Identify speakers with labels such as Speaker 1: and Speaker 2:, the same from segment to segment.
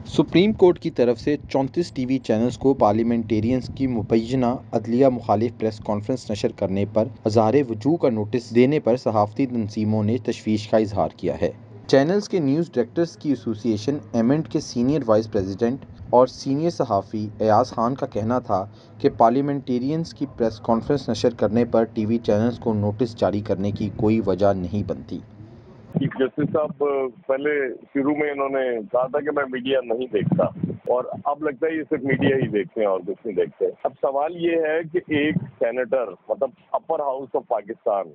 Speaker 1: Supreme court की तरफ से 34 टीवी चैनल्स को पार्लियामेंटेरियंस की मुबैना अदलिया मुखालिफ प्रेस कॉन्फ्रेंस नशर करने पर अज़हार वजूह का नोटिस देने पर सहाफ़ती तंजीमों ने तशवीश का इजहार किया है। चैनल्स के न्यूज़ डायरेक्टर्स की एसोसिएशन एमेंट के सीनियर वाइस प्रेसिडेंट और सीनियर सहाफ़ी एयाज खान का कहना था कि पार्लियामेंटेरियंस की प्रेस कॉन्फ्रेंस नशर करने पर टीवी चैनल्स को नोटिस जारी करने की कोई वजह नहीं बनती।
Speaker 2: चीफ जस्टिस साहब पहले शुरू में इन्होंने कहा था कि मैं मीडिया नहीं देखता, और अब लगता है ये सिर्फ मीडिया ही देखते हैं और कुछ नहीं देखते। अब सवाल ये है कि एक सेनेटर, मतलब अपर हाउस ऑफ पाकिस्तान,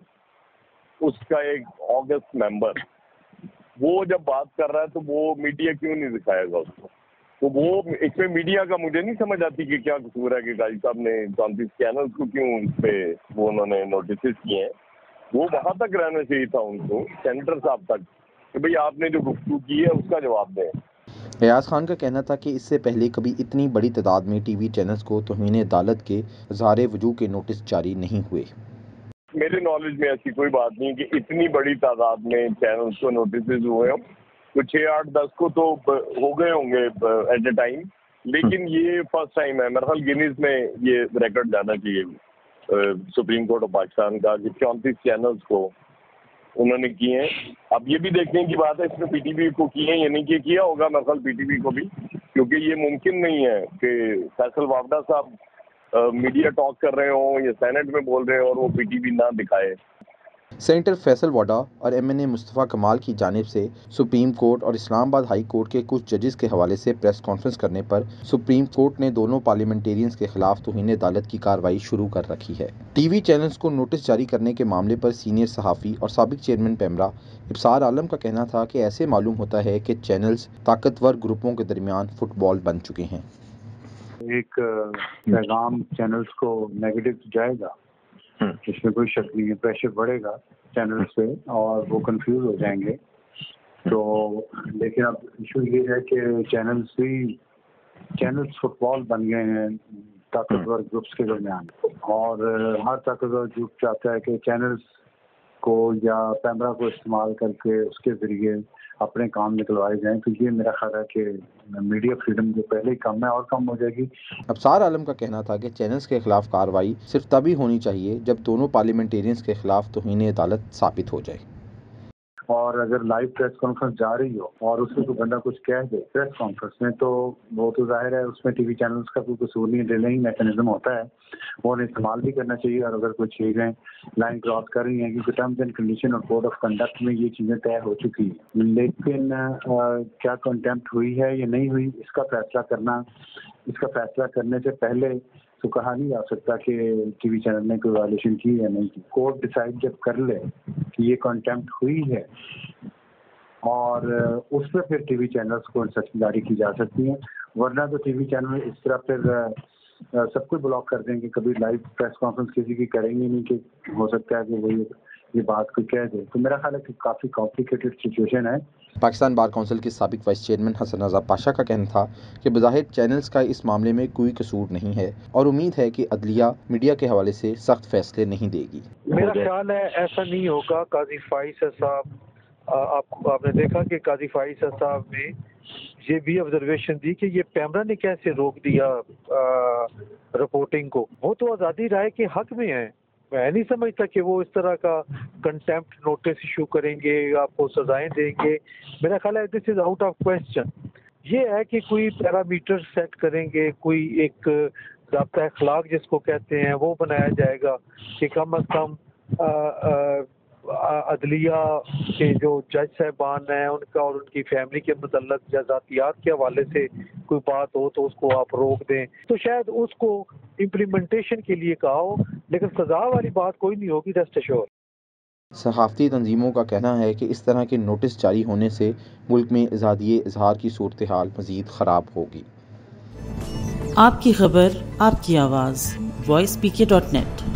Speaker 2: उसका एक ऑगस्ट मेंबर, वो जब बात कर रहा है तो वो मीडिया क्यों नहीं दिखाएगा उसको? तो वो इसमें मीडिया का मुझे नहीं समझ आती कि क्या कसूर है कि गाजी साहब ने 34 चैनल्स को क्यों इस पे वो उन्होंने नोटिस किए हैं। वो वहां तक रहना चाहिए था उनको, सेनेटर साहब तक, कि भाई आपने जो गुफ्तगू की है उसका जवाब दें।
Speaker 1: एयाज खान का कहना था कि इससे पहले कभी इतनी बड़ी तादाद में टीवी चैनल्स को तौहीन अदालत के इज़हार वजूह के नोटिस जारी नहीं हुए।
Speaker 2: मेरे नॉलेज में ऐसी कोई बात नहीं कि इतनी बड़ी तादाद में चैनल्स को नोटिस हुए हों। तो 6, 8, 10 को तो हो गए होंगे एट ए टाइम, लेकिन ये फर्स्ट टाइम है। मेरे ख्याल गिनीज में ये रिकॉर्ड जाना चाहिए सुप्रीम कोर्ट ऑफ पाकिस्तान का कि 34 चैनल्स को उन्होंने किए हैं। अब ये भी देखने की बात है इसमें पीटीवी को किए या नहीं किया होगा, मेरे ख्याल पीटीवी को भी, क्योंकि ये मुमकिन नहीं है कि फैसल वावडा साहब मीडिया टॉक कर रहे हों या सेनेट में बोल रहे हो और वो पीटीवी ना दिखाए।
Speaker 1: सेनेटर फैसल वाडा और एमएनए मुस्तफ़ा कमाल की जानिब से सुप्रीम कोर्ट और इस्लामाबाद हाई कोर्ट के कुछ जजेस के हवाले से प्रेस कॉन्फ्रेंस करने पर सुप्रीम कोर्ट ने दोनों पार्लियामेंटेरियंस के खिलाफ तौहीन अदालत की कार्रवाई शुरू कर रखी है। टीवी चैनल्स को नोटिस जारी करने के मामले पर सीनियर सहाफ़ी और साबिक चेयरमैन पैमरा इब्सार आलम का कहना था कि ऐसे मालूम होता है कि चैनल्स ताकतवर ग्रुपों के दरमियान फुटबॉल बन चुके हैं।
Speaker 3: एक पैगाम चैनल्स को नेगेटिव जाएगा, इसमें कोई शक नहीं है। प्रेशर बढ़ेगा चैनल्स पे और वो कंफ्यूज हो जाएंगे। तो लेकिन अब इशू ये है कि चैनल्स फुटबॉल बन गए हैं ताकतवर ग्रुप्स के दरमियान, और हर ताकतवर ग्रुप चाहता है कि चैनल्स को या पैमरा को इस्तेमाल करके उसके ज़रिए अपने काम निकलवाए जाएं। तो ये मेरा ख्याल है कि मीडिया फ्रीडम जो पहले ही कम है और कम हो जाएगी।
Speaker 1: अब्सार आलम का कहना था कि चैनल्स के खिलाफ कार्रवाई सिर्फ तभी होनी चाहिए जब दोनों पार्लियामेंटेरियंस के खिलाफ तौहीन अदालत साबित हो जाए।
Speaker 3: और अगर लाइव प्रेस कॉन्फ्रेंस जा रही हो और उसमें कोई बंदा कुछ कह दे प्रेस कॉन्फ्रेंस में, तो वो तो जाहिर है उसमें टीवी चैनल्स का कोई कसूर नहीं, डिलेइंग मैकेनिज्म होता है, वो उन्हें इस्तेमाल भी करना चाहिए। और अगर कोई चीज़ें लाइन क्रॉस कर रही हैं, क्योंकि टर्म्स एंड कंडीशन और कोड ऑफ कंडक्ट में ये चीज़ें तय हो चुकी हैं, लेकिन क्या कंटेम्प्ट हुई है या नहीं हुई, इसका फैसला करने से पहले तो कहा नहीं जा सकता कि टीवी चैनल ने कोई वायलेशन की या नहीं की। कोर्ट डिसाइड जब कर ले कि ये कंटेम्प्ट हुई है, और उस पर फिर टीवी चैनल्स को इंस्ट्रक्शन जारी की जा सकती है। वरना तो टीवी चैनल इस तरह फिर सब कुछ ब्लॉक कर देंगे, कभी लाइव प्रेस कॉन्फ्रेंस किसी की करेंगे नहीं कि हो सकता है कि वो ये बात को कह दे। तो मेरा ख्याल है कि काफ़ी कॉम्प्लिकेटेड सिचुएशन है।
Speaker 1: पाकिस्तान बार काउंसिल के साबिक वाइस चेयरमैन हसन रजा पाशा का कहना था कि बज़ाहिर चैनल्स का इस मामले में कोई कसूर नहीं है और उम्मीद है कि अदलिया मीडिया के हवाले से सख्त फैसले नहीं देगी।
Speaker 4: मेरा ख्याल है ऐसा नहीं होगा। काजी फाइज साहब, आपने देखा कि काजी फाइज साहब ने ये भी ऑब्जर्वेशन दी कि ये पैमरा ने कैसे रोक दिया रिपोर्टिंग को। वो तो आज़ादी राय के हक में है। मैं नहीं समझता कि वो इस तरह का कंटेम्प्ट नोटिस इशू करेंगे, आपको सजाएं देंगे। मेरा ख्याल है this is out of question. ये है कि कोई पैरामीटर सेट करेंगे, कोई एक ज़ाब्ता अखलाक जिसको कहते हैं वो बनाया जाएगा कि कम अज़ कम अदलिया के जो जज साहबान हैं उनका और उनकी फैमिली के मुतल्लक जज़ातियात के हवाले से कोई बात हो तो उसको आप रोक दें। तो शायद उसको इम्प्लीमेंटेशन के लिए कहा हो, लेकिन सजा वाली बात कोई नहीं होगी, रेस्ट एश्योर।
Speaker 1: सहाफ़ती तंजीमों का कहना है कि इस तरह के नोटिस जारी होने से मुल्क में आज़ादी इज़हार की सूरत हाल मज़ीद ख़राब होगी।
Speaker 5: आपकी खबर, आपकी आवाज़, voicepkdotnet।